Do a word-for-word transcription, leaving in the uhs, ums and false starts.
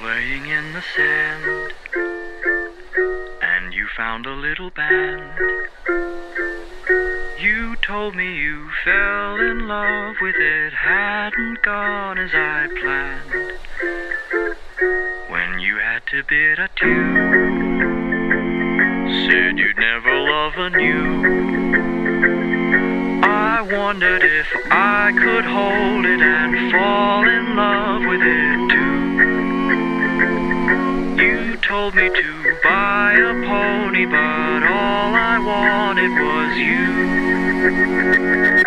playing in the sand, and you found a little band. You told me you fell in love with it, hadn't gone as I planned. When you had to bid adieu, said you'd never love anew. I wondered if I could hold it and fall in love with it too. You told me to buy a pony, but all I wanted was you.